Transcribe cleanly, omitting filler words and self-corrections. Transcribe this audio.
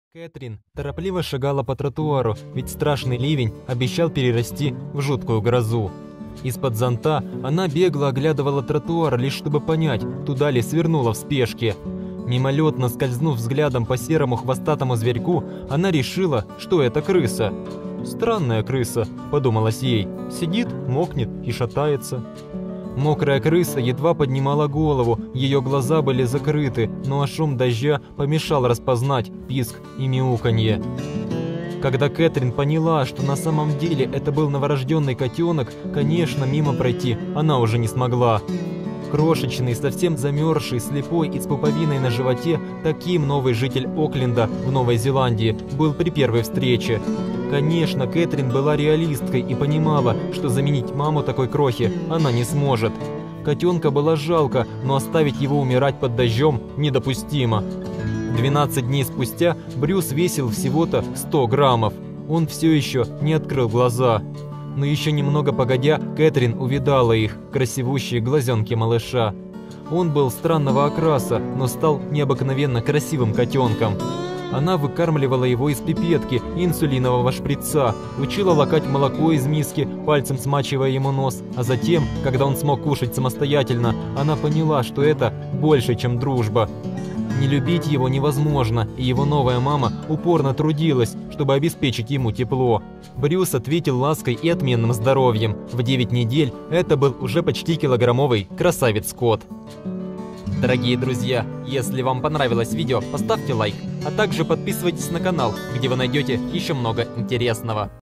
Кэтрин торопливо шагала по тротуару, ведь страшный ливень обещал перерасти в жуткую грозу. Из-под зонта она бегло оглядывала тротуар, лишь чтобы понять, туда ли свернула в спешке. Мимолетно скользнув взглядом по серому хвостатому зверьку, она решила, что это крыса. «Странная крыса», – подумалось ей, – сидит, мокнет и шатается. Мокрая крыса едва поднимала голову, ее глаза были закрыты, но шум дождя помешал распознать писк и мяуканье. Когда Кэтрин поняла, что на самом деле это был новорожденный котенок, конечно, мимо пройти она уже не смогла. Крошечный, совсем замерзший, слепой и с пуповиной на животе, таким новый житель Окленда в Новой Зеландии был при первой встрече. Конечно, Кэтрин была реалисткой и понимала, что заменить маму такой крохи она не сможет. Котенка было жалко, но оставить его умирать под дождем недопустимо. 12 дней спустя Брюс весил всего-то 100 граммов. Он все еще не открыл глаза. Но еще немного погодя, Кэтрин увидала их, красивущие глазенки малыша. Он был странного окраса, но стал необыкновенно красивым котенком. Она выкармливала его из пипетки и инсулинового шприца, учила лакать молоко из миски, пальцем смачивая ему нос, а затем, когда он смог кушать самостоятельно, она поняла, что это больше, чем дружба. Не любить его невозможно, и его новая мама упорно трудилась, чтобы обеспечить ему тепло. Брюс ответил лаской и отменным здоровьем. В 9 недель это был уже почти килограммовый красавец-кот. Дорогие друзья, если вам понравилось видео, поставьте лайк, а также подписывайтесь на канал, где вы найдете еще много интересного.